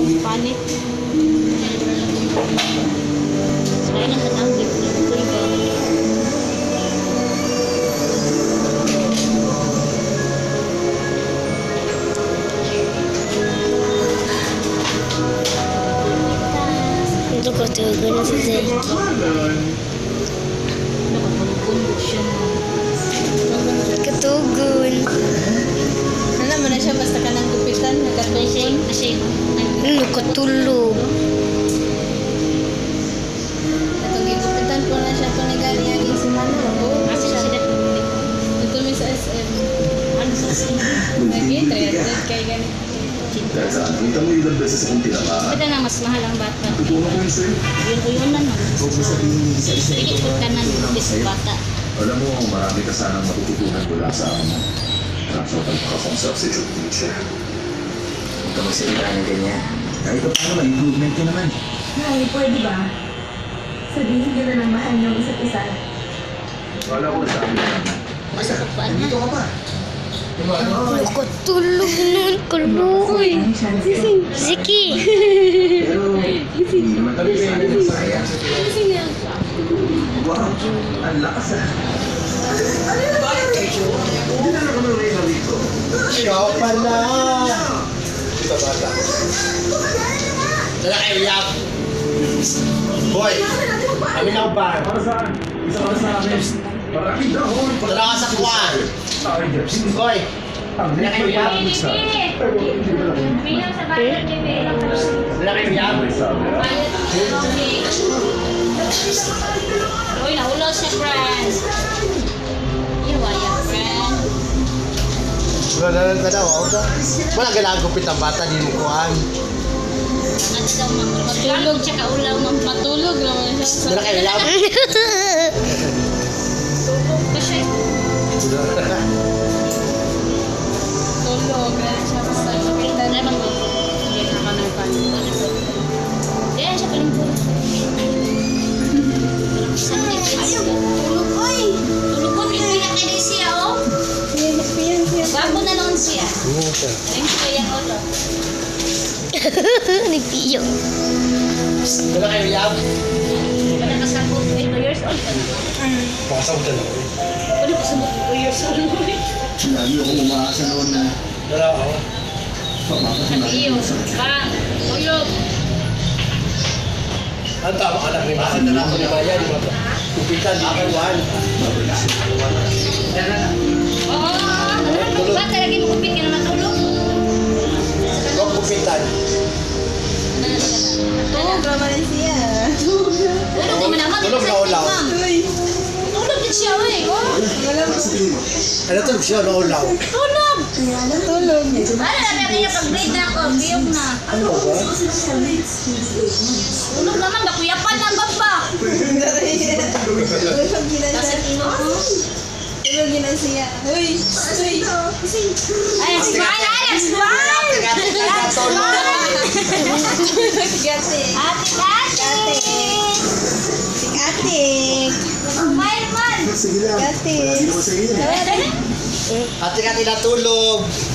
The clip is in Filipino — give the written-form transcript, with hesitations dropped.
Panit. Sila na katang gift. Ito ko tugon na si Zeki. Katugon. Ano mo na siya basta ka nang gupitan, nagkatugon. Ano katulog? Itong gigupitan po na siya ito ni Gani Aging si Mano. Kasi siya tuloy. Ito mi sa SM. Ano sa sila? Lagi, 300 kay Gani. Kahit saan, kita mo ilang beses akong tinamaan. Ito na mas mahal ang bata. Tutunan ko yun sa'yo. Yun-uyunan mo. Huwag mo sabihin isa-isa Pili ko ka na ng bata. Alam mo, marami ka sanang matututunan mula sa akin mo. Kaso pagkakakong substitute teacher. Huwag ka magsalita ng ganyan. Kahit pa paano, improvement ka naman. Nay, pwede ba? Sabihin ka na ng mahal ng isa't isa. Wala ko na sabi na. Basta ka pa na. Dito ka pa. Ano katulog nun? Kalukoy. Zeki. Pero, hindi naman kami pwede na sayang. Wow, ang lakas ah. Hindi na naman ang reyna rito. Ikaw pala! Ito bata. Dala kayo, Yap! Boy! Kami na ba? Para saan? Isa para sa amin. Maraming dahon. Dala ka sa kuwan! Ayos. Boy! Dala kayo, Yap! Dala kayo, Yap! Uy, nahulog siya, friend. Iwaya, friend. Wala daw, wala ginagupit ang bata, di mo kuhan. Ano daw, matulog siya kaulaw ng Matulog naman siya. Dala kayo, Yap! tulog pa siya. Tulog na siya basta gupitan. Ay, bang Hindi na ka ng panin. Diyan siya paling po. Ayaw, tulog, oy! Tulog po, pinagpiyak kayo siya, oh. Bago na noon siya. Ayun siya yung ulo. Nagpiyo. Dala kayo, Yap! Wala ka sa 2 years old ka na. Makasabot na lang. Wala ka sa 2 years old. Lagi akong umaasa noon na Dala ako. Nagpiyo. Bang, tulog. Ang tama anak ni Masa, dala ko ni Maya, di ba? Kupitan, di kuhan. Oo, ba talaga mo kupit ka na matulog? Huwag kupitan. Tulog naman siya. Tulog naman naman. Tulog na ulaw. Tulog din siya, eh. Ano tulog siya na ulaw? Tulog! Tulog. Ano na niya pag-grade na ako? Biyog na. Ano ba? Tulog naman, nakuyapan ng baba. Tulog na Kasi siya. tulog mo. Tulog na siya. Uy! Uy! Ay, smile! Ay, smile! Gati. Ate-ate! Atik. Smile man! sige lang. Gati. Hindi naman sa iyo. Ate ka nila tulog.